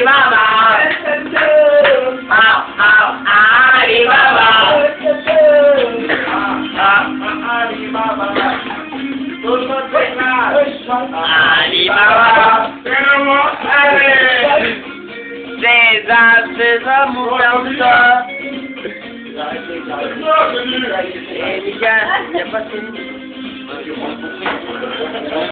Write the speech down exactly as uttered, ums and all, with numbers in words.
Alibaba. Ah, ah, Alibaba. Ah, Alibaba. César, César, mudança. Ele já, já passou.